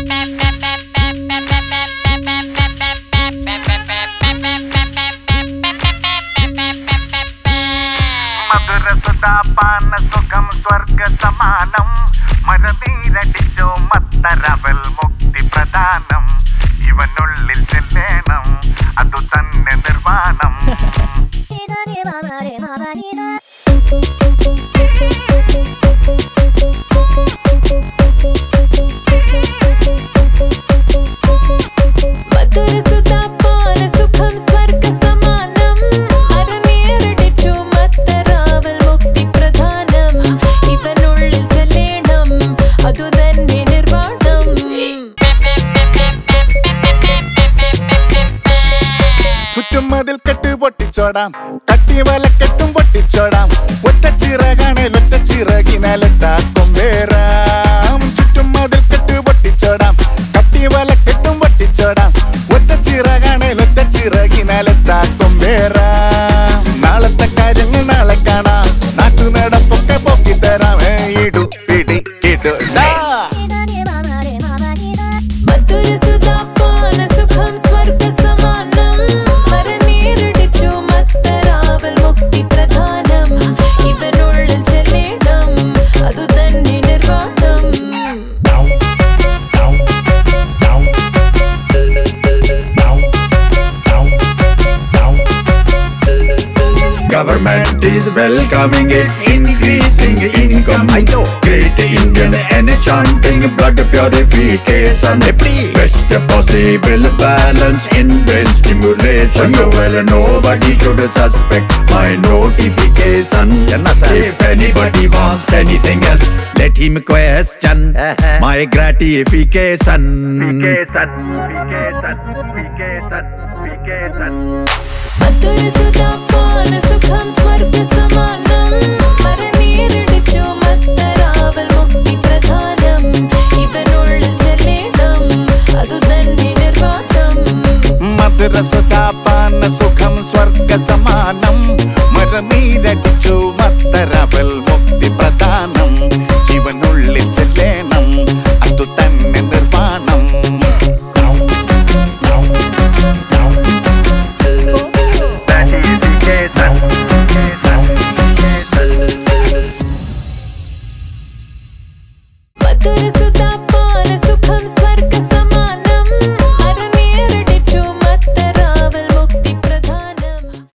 മധുരസുധാപാന സുഖം സ്വർഗ സമാനം മരനീരടിച്ചോ മത്തരവൽ മുക്തി പ്രദാനം ഇവനുള്ളിൽ ചെല്ലേണം അതു തന്നെ നിർവാണം ചുറ്റുമതിൽ കെട്ട് പൊട്ടിച്ചോടാം കട്ടിവലക്കെട്ടും പൊട്ടിച്ചോടാം ഒറ്റ ചിറകാണേലൊറ്റ ചിറകിനാലെത്താക്കും വേറാം ചുറ്റുമതിൽ കെട്ട് പൊട്ടിച്ചോടാം കട്ടിവലക്കെട്ടും പൊട്ടിച്ചോടാം ഒറ്റ ചിറകാണേലൊറ്റ ചിറകിനാലെത്താക്കും വേറാം നാളത്തെ കാര്യങ്ങൾ നാളെ കാണാം നാട്ടുനടപ്പൊക്കെ പൊക്കിത്തരാം ഇടു പിടി കിടുടാ Government is welcoming, it's increasing income. I know. Great Indian enchanting blood purification. Best possible balance in brain stimulation. Well, nobody should suspect my notification. If anybody wants anything else, let him question my gratification. Madhura Sudha Pana Sukham Swarga Samanam